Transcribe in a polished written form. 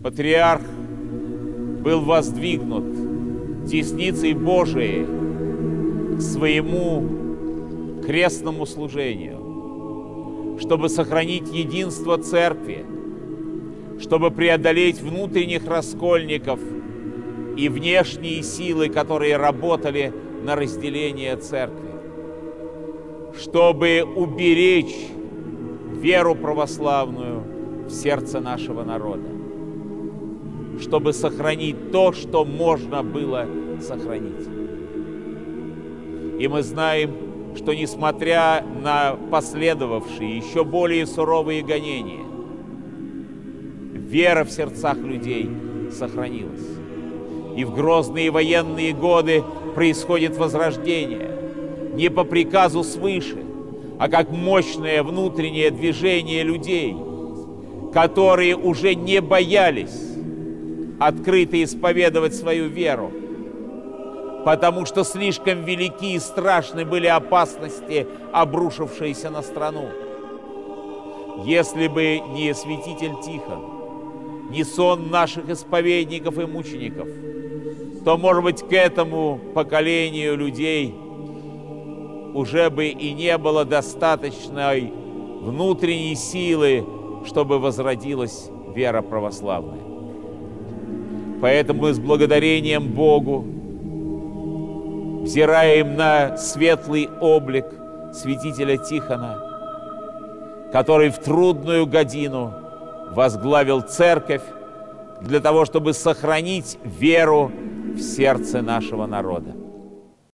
Патриарх был воздвигнут десницей Божией к своему крестному служению, чтобы сохранить единство Церкви, чтобы преодолеть внутренних раскольников и внешние силы, которые работали на разделение Церкви, чтобы уберечь веру православную в сердце нашего народа, чтобы сохранить то, что можно было сохранить. И мы знаем, что несмотря на последовавшие еще более суровые гонения, вера в сердцах людей сохранилась. И в грозные военные годы происходит возрождение, не по приказу свыше, а как мощное внутреннее движение людей, которые уже не боялись открыто исповедовать свою веру, потому что слишком велики и страшны были опасности, обрушившиеся на страну. Если бы не святитель Тихон, не сон наших исповедников и мучеников, то, может быть, к этому поколению людей уже бы и не было достаточной внутренней силы, чтобы возродилась вера православная. Поэтому мы с благодарением Богу взираем на светлый облик святителя Тихона, который в трудную годину возглавил церковь для того, чтобы сохранить веру в сердце нашего народа.